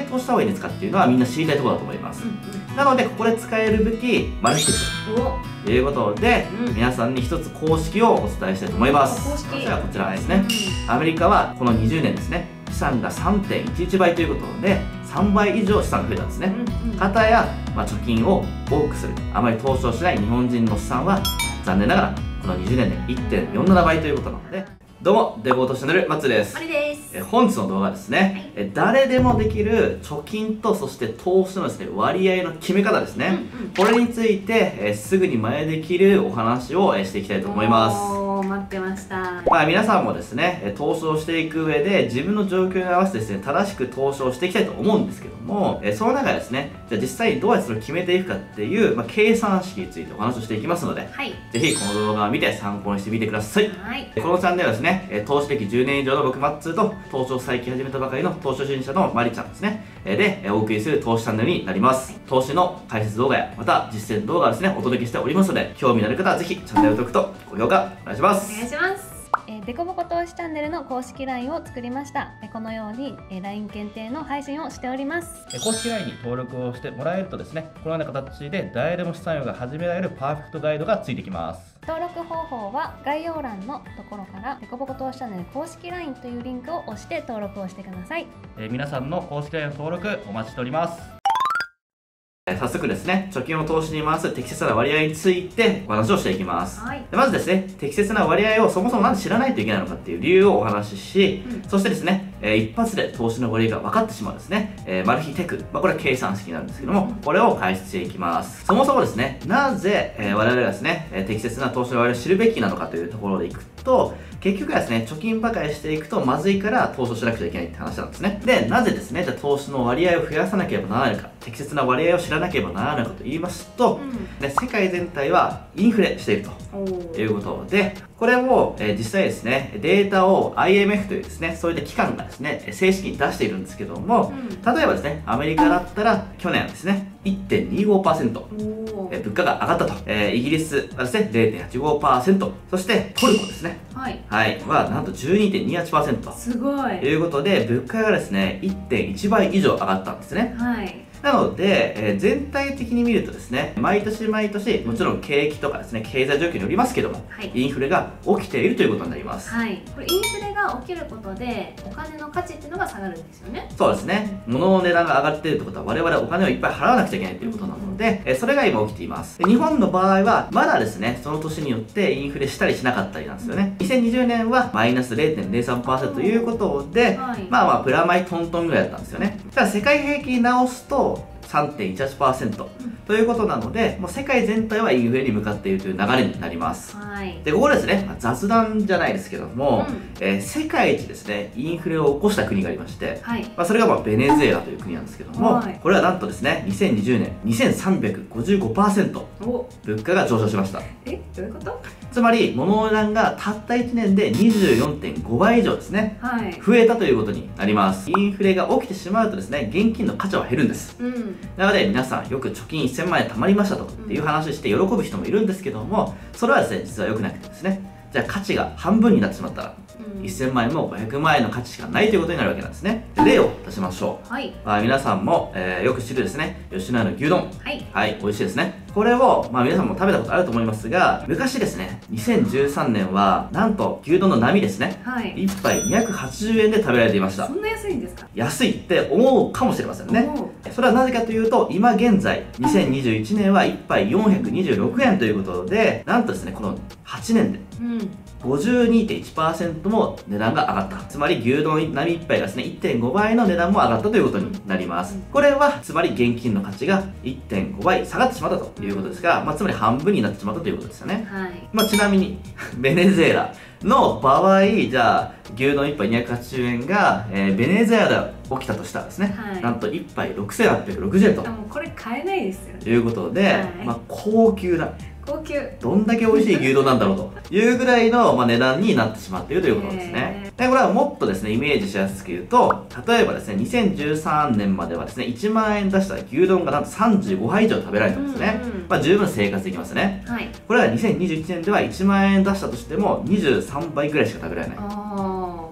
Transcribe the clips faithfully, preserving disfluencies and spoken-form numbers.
投資した方がいいんですかっていうのはみんな知りたいところだと思います。なのでここで使える武器マルチテクということで、うん、皆さんに一つ公式をお伝えしたいと思います。公式はこちらですね、うん、アメリカはこのにじゅうねんですね、資産が さんてんいちいち 倍ということでさんばい以上資産が増えたんですね。かたや、まあ、貯金を多くする、あまり投資をしない日本人の資産は残念ながらこのにじゅうねんで いってんよんなな 倍ということなので、どうもデボートチャンネル松です。え本日の動画はですね、はい、え誰でもできる貯金とそして投資のですね割合の決め方ですね、うんうん、これについてえすぐに真似できるお話をえしていきたいと思います。 おー、待ってました。 まあ皆さんもですね投資をしていく上で自分の状況に合わせてですね正しく投資をしていきたいと思うんですけども、えその中でですねじゃあ実際にどうやってそれを決めていくかっていう、まあ、計算式についてお話をしていきますので、はい、ぜひこの動画を見て参考にしてみてください。はい、このチャンネルはですね投資歴じゅうねん以上の僕マッツーと投資を最近始めたばかりの投資初心者のマリちゃんですねでお送りする投資チャンネルになります。投資の解説動画やまた実践動画をですねお届けしておりますので、興味のある方はぜひチャンネル登録と高評価お願いします。 お願いします。えー、デコボコ投資チャンネルの公式 ライン を作りました。えー、このように、えー、ライン 限定の配信をしております。 えー、公式 ライン に登録をしてもらえるとですね、このような形で誰でも資産運用が始められるパーフェクトガイドがついてきます。 登録方法は概要欄のところからデコボコ投資チャンネル公式 ライン というリンクを押して登録をしてください。 えー、皆さんの公式 ライン の登録お待ちしております。早速ですね、貯金を投資に回す適切な割合についてお話をしていきます。はい、でまずですね、適切な割合をそもそもなんで知らないといけないのかっていう理由をお話しし、うん、そしてですね、えー、一発で投資の割合が分かってしまうですね、えー、マル秘テク、まあ、これは計算式なんですけども、うん、これを解説していきます。そもそもですね、なぜ、えー、我々がですね、えー、適切な投資の割合を知るべきなのかというところでいくと、結局はですね、貯金ばかりしていくとまずいから投資をしなくちゃいけないって話なんですね。で、なぜですね、じゃあ投資の割合を増やさなければならないのか、適切な割合を知らなければならないのかと言いますと、うん、ね、世界全体はインフレしているということで、これを、えー、実際ですね、データを アイエムエフ というですね、そういった機関がですね、正式に出しているんですけども、うん、例えばですね、アメリカだったら去年ですね、いってんにごパーセント、えー、物価が上がったと、えー、イギリスはですね、れいてんはちごパーセント、そしてトルコですね、はい、はい、はなんと じゅうにてんにはちパーセントすごいということで、物価がですね、いってんいちばい以上上がったんですね。はい、なので、えー、全体的に見るとですね、毎年毎年、もちろん景気とかですね、経済状況によりますけども、はい、インフレが起きているということになります。 はい。これインフレが起きることで、お金の価値っていうのが下がるんですよね。 そうですね。物の値段が上がっているってことは、我々はお金をいっぱい払わなくちゃいけないということなので、えー、それが今起きています。で日本の場合は、まだですね、その年によってインフレしたりしなかったりなんですよね。にせんにじゅうねんはマイナス れいてんれいさんパーセント ということで、はい、まあまあ、プラマイトントンぐらいだったんですよね。ただ世界平均直すと、さんてんいちはちパーセント ということなので、もう世界全体はインフレに向かっているという流れになります。はい、でここですね、まあ、雑談じゃないですけども、うん、えー、世界一ですねインフレを起こした国がありまして、はい、まあそれがまあベネズエラという国なんですけども、はい、これはなんとですねにせんにじゅうねんにせんさんびゃくごじゅうごパーセント 物価が上昇しました。 えどういうこと？ つまり物の値段がたったいちねんで にじゅうよんてんごばい以上ですね、はい、増えたということになります。インフレが起きてしまうとですね現金の価値は減るんです、うん、なので皆さんよく貯金せんまんえん貯まりましたとっていう話して喜ぶ人もいるんですけども、それはですね実は良くなくてですね、じゃあ価値が半分になってしまったら、うん、せんまんえんもごひゃくまんえんの価値しかないということになるわけなんですね。例を出しましょう。はい、まあ、皆さんも、えー、よく知るですね吉野家の牛丼、はい、はい、美味しいですね。これを、まあ、皆さんも食べたことあると思いますが、昔ですねにせんじゅうさんねんはなんと牛丼の波ですね、はい、いっぱいにひゃくはちじゅうえんで食べられていました。 そんな安いんですか？安いって思うかもしれませんね。それはなぜかというと、今現在にせんにじゅういちねんはいっぱいよんひゃくにじゅうろくえんということで、なんとですねこのはちねんで、うん、ごじゅうにてんいちパーセント も値段が上がった。つまり牛丼並いっぱいがですね いってんごばいの値段も上がったということになります。これはつまり現金の価値が いってんごばい下がってしまったということですが、まあ、つまり半分になってしまったということですよね。はい、まあ、ちなみにベネズエラの場合、じゃあ牛丼いっぱいにひゃくはちじゅうえんが、えー、ベネズエラで起きたとしたらですね、はい、なんといっぱいろくせんはっぴゃくろくじゅうえんと。 もうこれ買えないですよね。 ということで、はい、まあ高級な。 高級。 どんだけ美味しい牛丼なんだろうというぐらいの、まあ、値段になってしまっているということですね。でこれはもっとですねイメージしやすく言うと、例えばですねにせんじゅうさんねんまではですねいちまんえん出した牛丼がなんとさんじゅうごはい以上食べられたんですね。うんうん、まあ十分生活できますね。はい、これはにせんにじゅういちねんではいちまんえん出したとしてもにじゅうさんばいぐらいしか食べられない。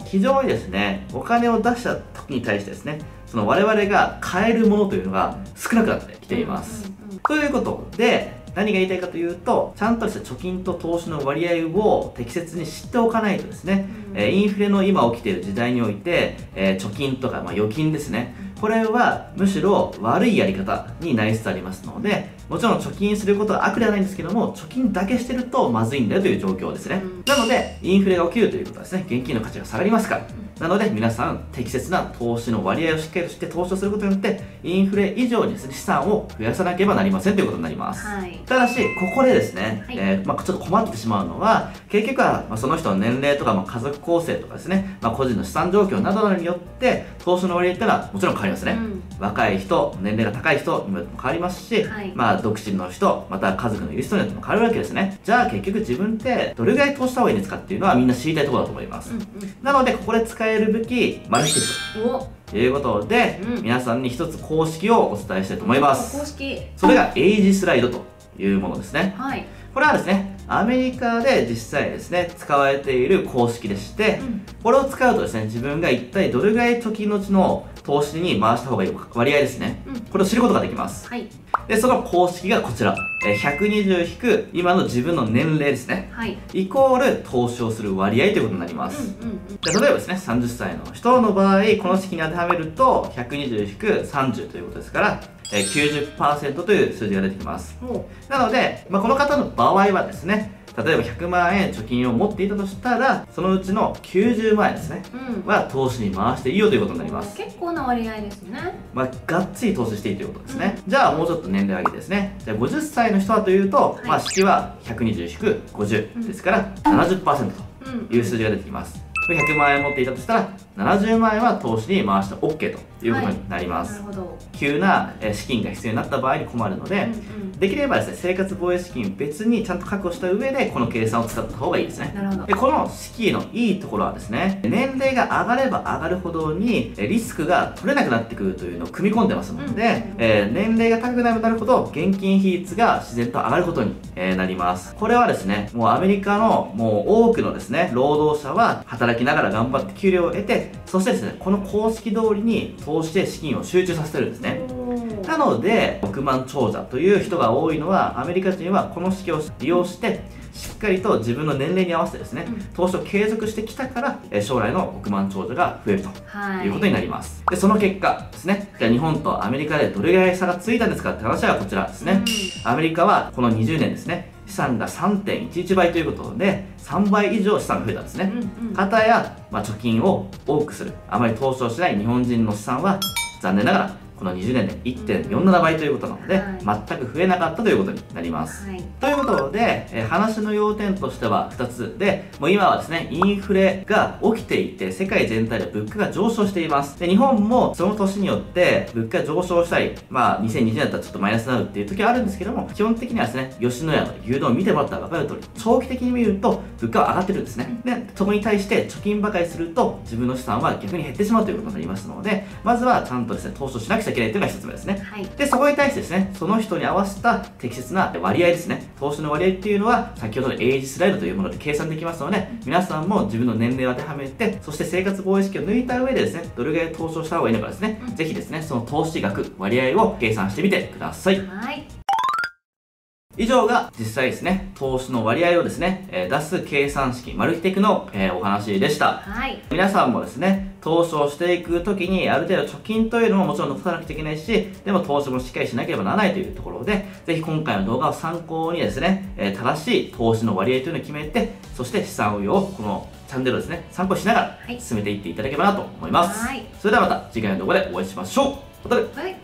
非常にですね、お金を出した時に対してですね、その我々が買えるものというのが少なくなってきています。ということで、何が言いたいかというと、ちゃんとした貯金と投資の割合を適切に知っておかないとですね、うん、インフレの今起きている時代において、えー、貯金とか、まあ、預金ですね、これはむしろ悪いやり方になりつつありますので、もちろん貯金することは悪ではないんですけども、貯金だけしてるとまずいんだよという状況ですね。うん、なので、インフレが起きるということはですね、現金の価値が下がりますから。なので、皆さん、適切な投資の割合をしっかりとして投資をすることによって、インフレ以上にですね、資産を増やさなければなりませんということになります。はい、ただし、ここでですね、はい、えー、まあ、ちょっと困ってしまうのは、結局は、まあ、その人の年齢とか、まあ、家族構成とかですね、まあ、個人の資産状況などによって、投資の割合っていうのはもちろん変わりますね。うん、若い人、年齢が高い人にも変わりますし、はい、まあ、独身の人、また家族のいる人によっても変わるわけですね。じゃあ結局自分ってどれぐらい投資した方がいいんですかっていうのはみんな知りたいところだと思います。うんうん、なので、ここで使える武器、マルチテックということで、うん、皆さんに一つ公式をお伝えしたいと思います。公式。それがエイジスライドというものですね。はい。これはですね、アメリカで実際ですね、使われている公式でして、うん、これを使うとですね、自分が一体どれぐらい貯金のうちの投資に回した方がいい割合ですね。うん、これを知ることができます。はい。で、その公式がこちら。ひゃくにじゅう引く今の自分の年齢ですね。はい。イコール投資をする割合ということになります。うんうんうん、で例えばですね、さんじゅっさいの人の場合、この式に当てはめると、ひゃくにじゅう引くさんじゅうということですから、きゅうじゅっパーセント という数字が出てきます。なので、まあ、この方の場合はですね、例えばひゃくまんえん貯金を持っていたとしたら、そのうちのきゅうじゅうまんえんですね、うん、は投資に回していいよということになります。 結構な割合ですね。 まあ、がっつり投資していいということですね。うん、じゃあもうちょっと年齢上げてですね、じゃあごじゅっさいの人はというと、はい、まあ式はひゃくにじゅう引くごじゅうですから、ななじゅっパーセント という数字が出てきます。ひゃくまんえん持っていたとしたら、ななじゅうまんえんは投資に回して オーケー ということになります。はい、なるほど。急な資金が必要になった場合に困るので、うんうん、できればですね、生活防衛資金別にちゃんと確保した上で、この計算を使った方がいいですね。なるほど。で、この式のいいところはですね、年齢が上がれば上がるほどに、リスクが取れなくなってくるというのを組み込んでますので、うんうん、えー、年齢が高くなるなるほど、現金比率が自然と上がることになります。これはですね、もうアメリカのもう多くのですね、労働者は働きながら頑張って給料を得て、そしてですね、この公式通りに投資で資金を集中させてるんですね。なので、億万長者という人が多いのは、アメリカ人はこの式を利用して、しっかりと自分の年齢に合わせてですね、うん、投資を継続してきたから、将来の億万長者が増えるということになります。で、その結果ですね、じゃあ日本とアメリカでどれぐらい差がついたんですかって話はこちらですね。うん、アメリカはこのにじゅうねんですね、資産が さんてんいちいち 倍ということで、さんばい以上資産が増えたんですね。うんうん、かたや、まあ、貯金を多くする、あまり投資をしない日本人の資産は、残念ながら、このにじゅうねんで いってんよんなな 倍ということなので、はい、全く増えなかったということになります。はい、ということで、えー、話の要点としてはふたつで、もう今はですね、インフレが起きていて、世界全体で物価が上昇しています。で、日本もその年によって物価上昇したり、まあにせんにじゅうねんだったらちょっとマイナスになるっていう時はあるんですけども、基本的にはですね、吉野家の牛丼を見てもらったら分かる通り、長期的に見ると物価は上がってるんですね。で、そこに対して貯金ばかりすると、自分の資産は逆に減ってしまうということになりますので、まずはちゃんとですね、投資をしなくちゃいけないというのがひとつめですね。はい、で、そこに対してですね、その人に合わせた適切な割合ですね、投資の割合っていうのは、先ほどのエイジスライドというもので計算できますので、皆さんも自分の年齢を当てはめて、そして生活防衛意識を抜いた上でですね、どれぐらい投資をした方がいいのかですね、うん、ぜひですね、その投資額、割合を計算してみてください。はい。以上が実際ですね、投資の割合をですね、えー、出す計算式、マルチテクの、えー、お話でした。はい。皆さんもですね、投資をしていくときに、ある程度貯金というのももちろん残さなくちゃいけないし、でも投資もしっかりしなければならないというところで、ぜひ今回の動画を参考にですね、えー、正しい投資の割合というのを決めて、そして資産運用をこのチャンネルをですね、参考にしながら進めていっていただければなと思います。はい。それではまた次回の動画でお会いしましょう。またね。はい。